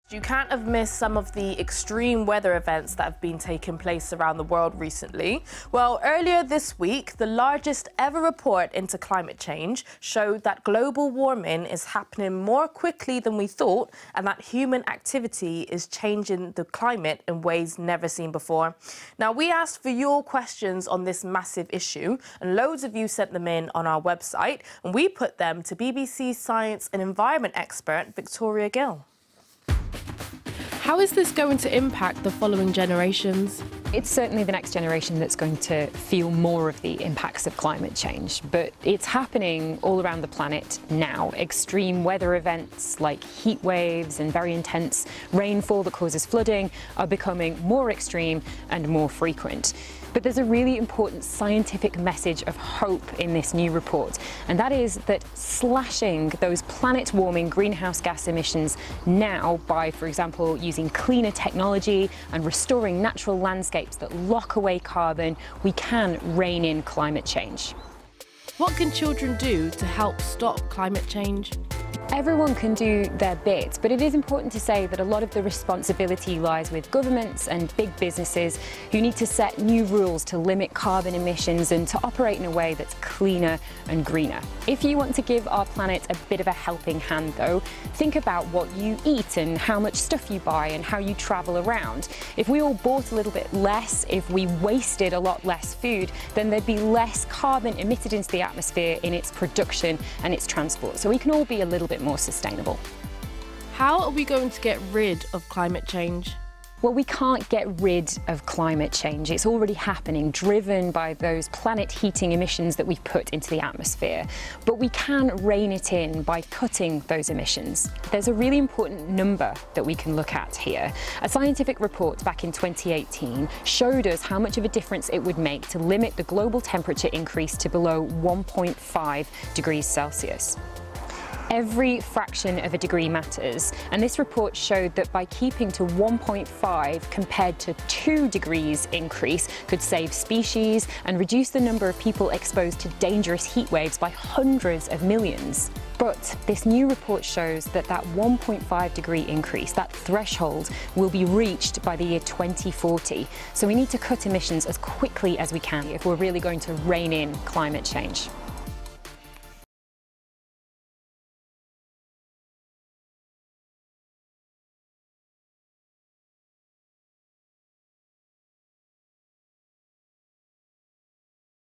You can't have missed some of the extreme weather events that have been taking place around the world recently. Well, earlier this week, the largest ever report into climate change showed that global warming is happening more quickly than we thought, and that human activity is changing the climate in ways never seen before. Now, we asked for your questions on this massive issue, and loads of you sent them in on our website, and we put them to BBC science and environment expert Victoria Gill. How is this going to impact the following generations? It's certainly the next generation that's going to feel more of the impacts of climate change, but it's happening all around the planet now. Extreme weather events like heat waves and very intense rainfall that causes flooding are becoming more extreme and more frequent. But there's a really important scientific message of hope in this new report, and that is that slashing those planet-warming greenhouse gas emissions now by, for example, using cleaner technology and restoring natural landscapes that lock away carbon, we can rein in climate change. What can children do to help stop climate change? Everyone can do their bit, but it is important to say that a lot of the responsibility lies with governments and big businesses who need to set new rules to limit carbon emissions and to operate in a way that's cleaner and greener. If you want to give our planet a bit of a helping hand, though, think about what you eat and how much stuff you buy and how you travel around. If we all bought a little bit less, if we wasted a lot less food, then there'd be less carbon emitted into the atmosphere in its production and its transport. So we can all be a little bit more sustainable. How are we going to get rid of climate change? Well, we can't get rid of climate change. It's already happening, driven by those planet-heating emissions that we've put into the atmosphere. But we can rein it in by cutting those emissions. There's a really important number that we can look at here. A scientific report back in 2018 showed us how much of a difference it would make to limit the global temperature increase to below 1.5 degrees Celsius. Every fraction of a degree matters, and this report showed that by keeping to 1.5 compared to 2 degrees increase could save species and reduce the number of people exposed to dangerous heat waves by hundreds of millions. But this new report shows that that 1.5 degree increase, that threshold, will be reached by the year 2040. So we need to cut emissions as quickly as we can if we're really going to rein in climate change.